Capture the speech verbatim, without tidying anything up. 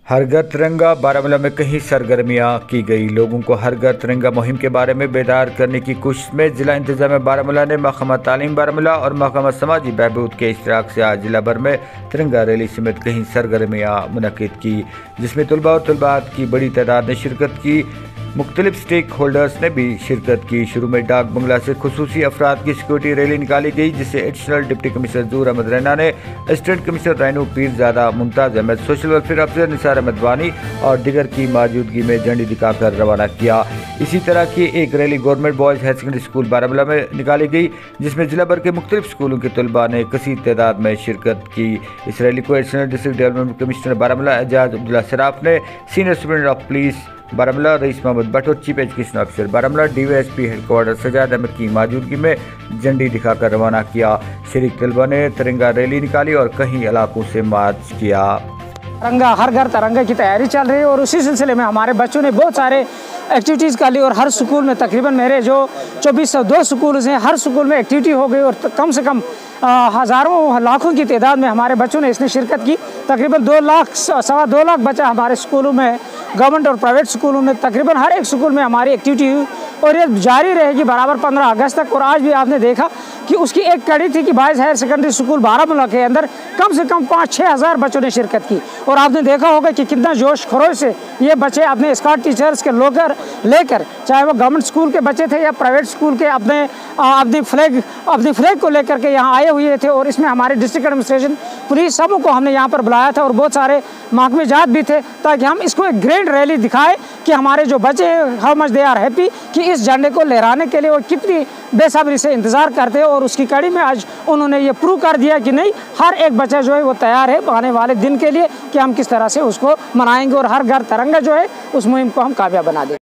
हर घर तिरंगा बारामूला में कई सरगर्मियां की गई। लोगों को हर घर तिरंगा मुहिम के बारे में बेदार करने की कोशिश में जिला इंतजामिया बारामूला ने महकमा तालीम बारामूला और महकमा समाजी बहबूद के इश्तराक से आज जिला भर में तिरंगा रैली समेत कई सरगर्मियां मुनक्किद की, जिसमें तलबा और तलबात की बड़ी तादाद ने शिरकत की। मुख्तलिफ स्टेक होल्डर्स ने भी शिरकत की। शुरू में डाक बंगला से खुसूसी अफराद की सिक्योरिटी रैली निकाली गई, जिससे additional deputy commissioner Zoor Ahmad Raina ने assistant commissioner Rainu Peerzada, Mumtaz Ahmad, social welfare अफसर निसार अहमद वानी और दिगर की मौजूदगी में झंडी दिखाकर रवाना किया। इसी तरह की एक rally government boys higher secondary school Baramulla में निकाली गई, जिसमें जिला भर के मुख्तलिफ स्कूलों के तलबा ने कसीर तादाद में शिरकत की। इस रैली को additional district development commissioner Baramulla Aijaz Abdullah Saraf ने, senior superintendent of police Baramulla Raees Mohammad Bhat और chief education officer Baramulla DYSP headquarter Sajad Ahmad की मौजूदगी में झंडी दिखाकर रवाना किया। शरीक तलबा ने तिरंगा रैली निकाली और कई इलाकों से मार्च किया। तिरंगा हर घर तिरंगे की तैयारी चल रही है और उसी सिलसिले में हमारे बच्चों ने बहुत सारे एक्टिविटीज़ कर ली और हर स्कूल में तकरीबन मेरे जो चौबीस सौ दो स्कूल हैं, हर स्कूल में एक्टिविटी हो गई और कम से कम हज़ारों लाखों की तादाद में हमारे बच्चों ने इसने शिरकत की। तकरीबन दो लाख सवा दो लाख बच्चा हमारे स्कूलों में, गवर्नमेंट और प्राइवेट स्कूलों में तकरीबन हर एक स्कूल में हमारी एक्टिविटी हुई और ये जारी रहेगी बराबर पंद्रह अगस्त तक। और आज भी आपने देखा कि उसकी एक कड़ी थी कि boys higher secondary school Baramulla के अंदर कम से कम पाँच छः हज़ार बच्चों ने शिरकत की और आपने देखा होगा कि कितना जोश खरोश से ये बच्चे अपने स्कॉट टीचर्स के लोकर लेकर, चाहे वो गवर्नमेंट स्कूल के बच्चे थे या प्राइवेट स्कूल के, अपने अपनी फ्लैग अपनी फ्लैग को लेकर के यहाँ आए हुए थे। और इसमें हमारे डिस्ट्रिक्ट एडमिनिस्ट्रेशन, पुलिस, सबों को हमने यहाँ पर बुलाया था और बहुत सारे महकमे जात भी थे, ताकि हम इसको एक ग्रैंड रैली दिखाए कि हमारे जो बच्चे हैं how much they are happy कि इस झंडे को लहराने के लिए वो कितनी बेसब्री से इंतज़ार करते हैं। और उसकी कड़ी में आज उन्होंने ये प्रूव कर दिया कि नहीं, हर एक बच्चा जो है वो तैयार है आने वाले दिन के लिए कि हम किस तरह से उसको मनाएंगे और हर घर तिरंगा जो है उस मुहिम को हम कामयाब बना देंगे।